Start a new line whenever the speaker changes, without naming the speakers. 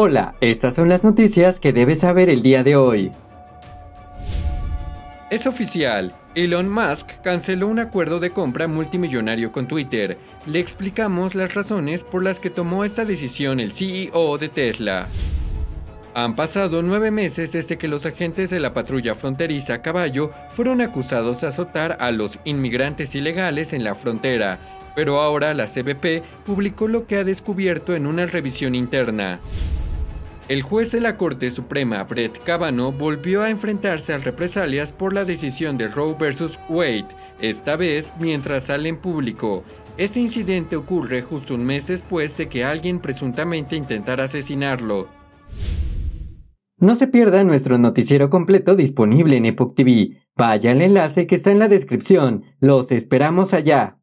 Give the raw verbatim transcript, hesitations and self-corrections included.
Hola, estas son las noticias que debes saber el día de hoy.
Es oficial, Elon Musk canceló un acuerdo de compra multimillonario con Twitter. Le explicamos las razones por las que tomó esta decisión el C E O de Tesla. Han pasado nueve meses desde que los agentes de la patrulla fronteriza Caballo fueron acusados de azotar a los inmigrantes ilegales en la frontera, pero ahora la C B P publicó lo que ha descubierto en una revisión interna. El juez de la Corte Suprema, Brett Kavanaugh, volvió a enfrentarse a represalias por la decisión de Roe versus Wade, esta vez mientras sale en público. Este incidente ocurre justo un mes después de que alguien presuntamente intentara asesinarlo.
No se pierda nuestro noticiero completo disponible en Epoch T V. Vaya al enlace que está en la descripción. Los esperamos allá.